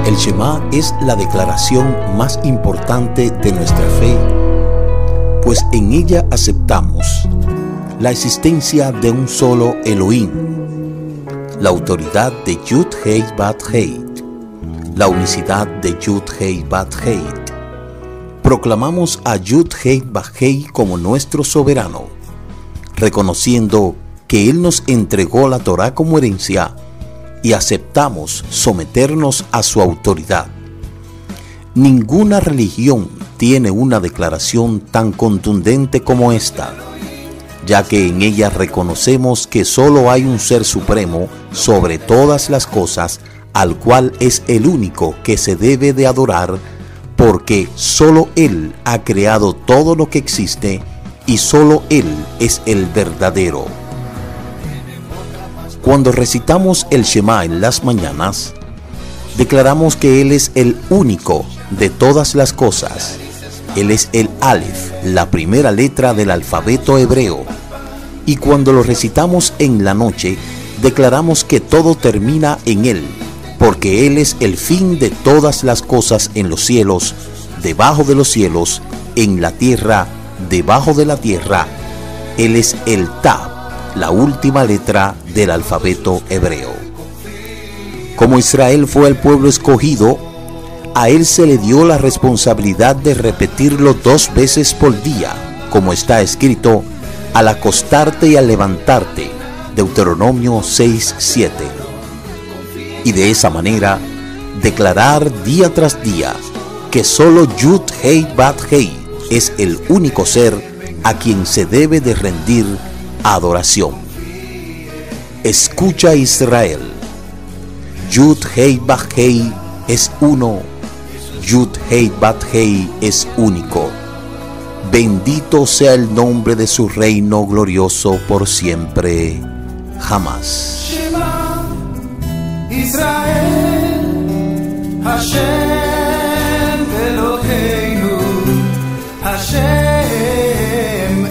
El Shema es la declaración más importante de nuestra fe, pues en ella aceptamos la existencia de un solo Elohim, la autoridad de Yud Hei Bat Hei, la unicidad de Yud Hei Bat Hei. Proclamamos a Yud Hei Bat Hei como nuestro soberano, reconociendo que Él nos entregó la Torá como herencia y aceptamos someternos a su autoridad. Ninguna religión tiene una declaración tan contundente como esta, ya que en ella reconocemos que solo hay un Ser Supremo sobre todas las cosas, al cual es el único que se debe de adorar, porque solo Él ha creado todo lo que existe y solo Él es el verdadero. Cuando recitamos el Shema en las mañanas, declaramos que Él es el único de todas las cosas. Él es el Aleph, la primera letra del alfabeto hebreo. Y cuando lo recitamos en la noche, declaramos que todo termina en Él, porque Él es el fin de todas las cosas en los cielos, debajo de los cielos, en la tierra, debajo de la tierra. Él es el Tav, la última letra del alfabeto hebreo. Como Israel fue el pueblo escogido, a él se le dio la responsabilidad de repetirlo 2 veces por día, como está escrito, al acostarte y al levantarte, Deuteronomio 6:7. Y de esa manera, declarar día tras día que solo Yud Hei Bat Hei es el único ser a quien se debe de rendir adoración. Escucha, Israel, Yud Hei Bat Hei es uno, Yud Hei Bat Hei es único. Bendito sea el nombre de su reino glorioso por siempre, jamás. Shema Israel, Hashem Eloheinu, Hashem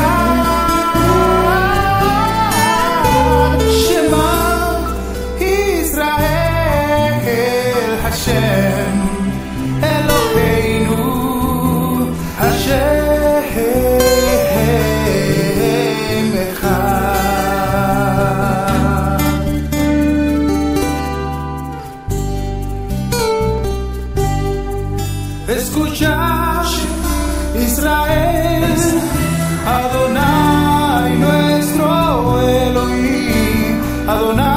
Echad. Shema Israel, Hashem Eloheinu, Hashem Echad. Escucha, Israel, Adonai nuestro Elohim, Adonai.